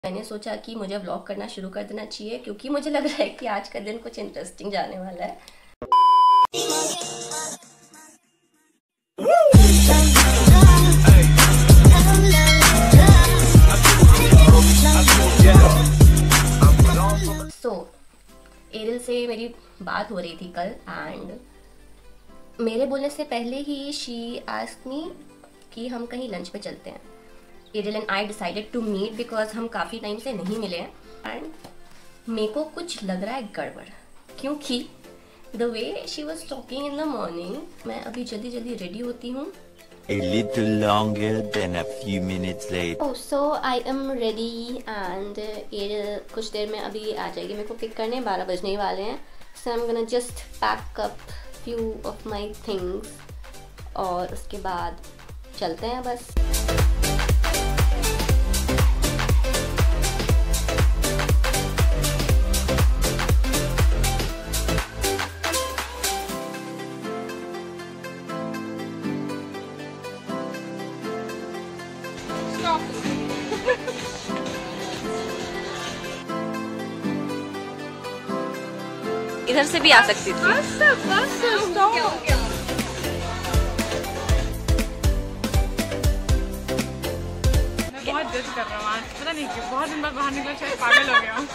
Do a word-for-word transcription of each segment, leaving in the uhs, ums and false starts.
मैंने सोचा कि मुझे व्लॉग करना शुरू कर देना चाहिए क्योंकि मुझे लग रहा है कि आज का दिन कुछ इंटरेस्टिंग जाने वाला है। सो so, एरिल से मेरी बात हो रही थी कल एंड मेरे बोलने से पहले ही शी आस्क्ड मी कि हम कहीं लंच पे चलते हैं। Ariel and I decided to meet because हम काफ़ी टाइम से नहीं मिले हैं एंड मेरे को कुछ लग रहा है गड़बड़, क्योंकि the way she was talking in the morning. मैं अभी जल्दी जल्दी रेडी होती हूँ। A little longer than a few minutes later. Oh, so I am ready and Ariel कुछ देर में अभी आ जाएगी मेरे को पिक करने। बारह बजने ही वाले हैं। So I'm gonna just pack up few of my things और उसके बाद चलते हैं बस। इधर से भी आ सकती थी। बस बस मैं बहुत जज कर रहा हूँ आज, पता नहीं क्यों बहुत दिन बाद बाहर निकला, शायद पागल हो गया हूँ।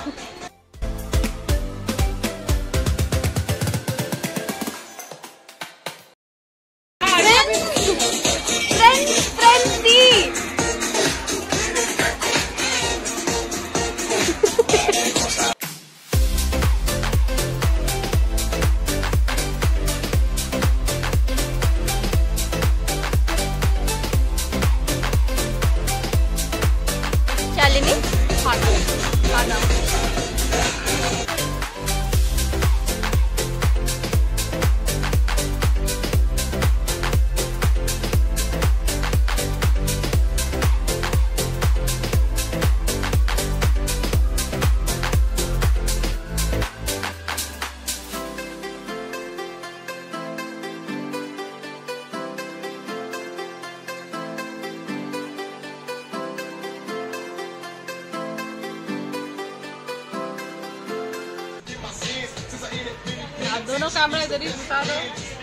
दोनों कैमरा इधर ही घुसा दो।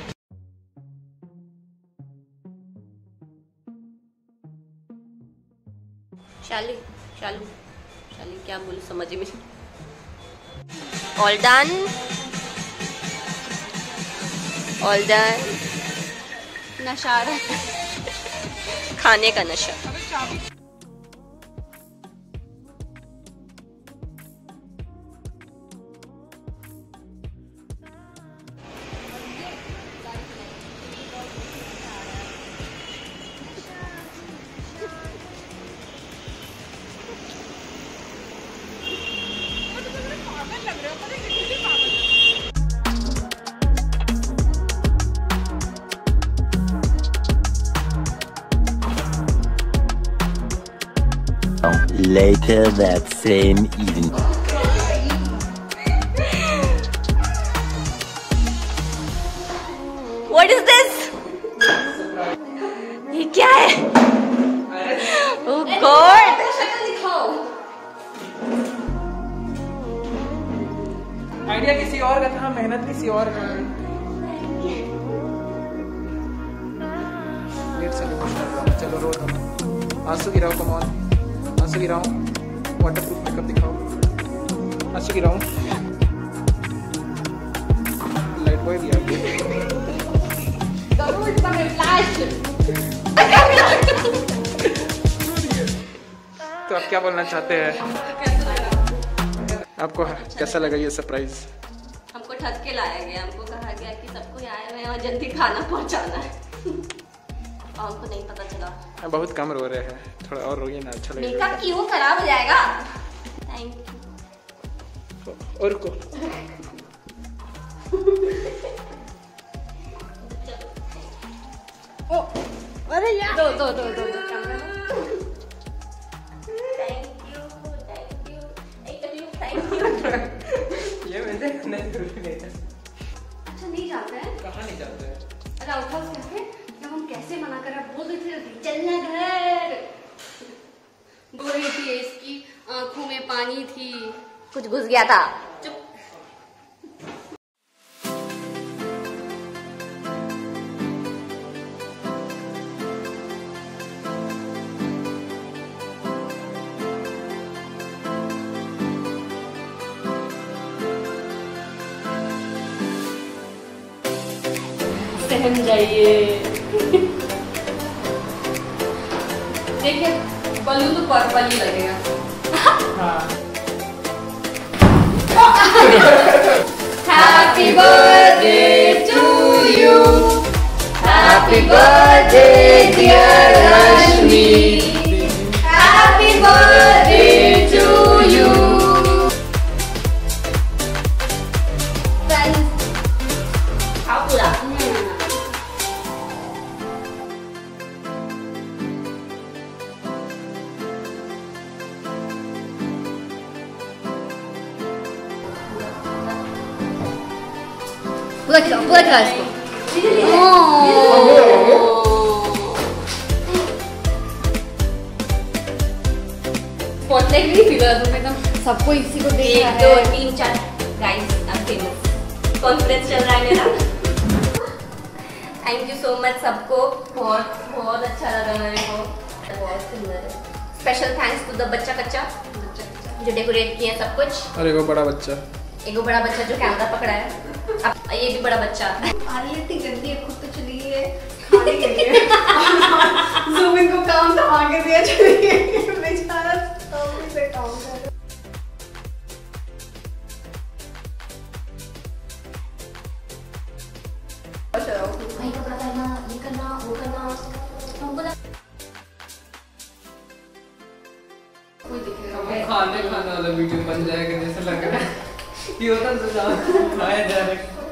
शाली शालू शाली क्या बोलूं समझ ही नहीं। All done all done. नशा रहा खाने का नशा। Later that same evening. What is this? ये क्या है? Oh God! आइडिया किसी और का था, मेहनत किसी और का। चलो रो तुम, आंसू गिराओ, कम ऑन, आंसू गिराओ, वाटरप्रूफ मेकअप दिखाओ, आंसू गिराओ। लाइट बॉय दिया तो आप क्या बोलना चाहते हैं? आपको कैसा लगा ये सरप्राइज? हमको ठग के लाया गया, हमको कहा गया कि सबको आए हुए हैं और जल्दी खाना पहुंचाना है। और हमको नहीं पता चला। बहुत कम रो रहे हैं, थोड़ा और रोइए ना, अच्छा लगेगा। मेकअप क्यों खराब हो जाएगा? Thank you. और को ओ अरे यार दो दो दो दो दो camera. Thank you thank you thank you. ये मुझे नहीं जरूरी नहीं है। अच्छा नहीं जाते हैं? कहाँ नहीं जाते हैं? अरे आउट हाउस कैफे जब हम कैसे मना कर रहे बोल रहे थे चलना घर। बोल रही थी इसकी आंखों में पानी थी। कुछ घुस गया था। चुप। सहम जाइए। देखिए बलून तो पर्पल ही लगेगा। Happy birthday to you. Happy birthday dear Rashmi. Happy birthday to you. Friends, खाओ पूरा। पूरा खिलाओ, पूरा खिलाओ इसको। स्पॉटलाइट नहीं फील तुम एकदम सबको इसी को देख एक रहा दो है। तीन चार गाइस अब फेमस कॉन्फ्रेंस चल रहा है मेरा। थैंक यू सो मच सबको, बहुत बहुत अच्छा लगा मेरे को, बहुत सुंदर है। स्पेशल थैंक्स टू द बच्चा कच्चा जो डेकोरेट किया सब कुछ। और एगो बड़ा बच्चा, एगो बड़ा बच्चा जो कैमरा पकड़ा है, अब ये भी बड़ा बच्चा। आलिया इतनी गंदी है, खुद तो चली गई है खाने के लिए। ज़ुबिन को काम तो आगे दिया, चली गई बेचारा तो से काम कर रहा है। भाई कपड़ा पहनना, ये करना, वो करना, हमको लगा कोई दिखेगा खाने खाने वाला वीडियो बन जाएगा जैसे लग रहा है। ये होता तो खाया जा रहा है।